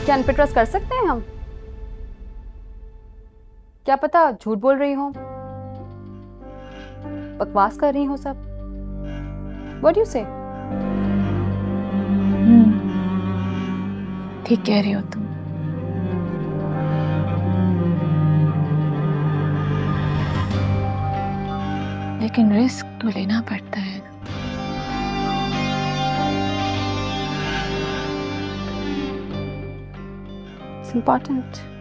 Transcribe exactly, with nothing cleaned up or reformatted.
क्या इन पे ट्रस्ट कर सकते हैं हम? क्या पता झूठ बोल रही हो, बकवास कर रही हो सब। What do you say? ठीक कह रही हो तुम। लेकिन रिस्क तो लेना पड़ता है। It's important.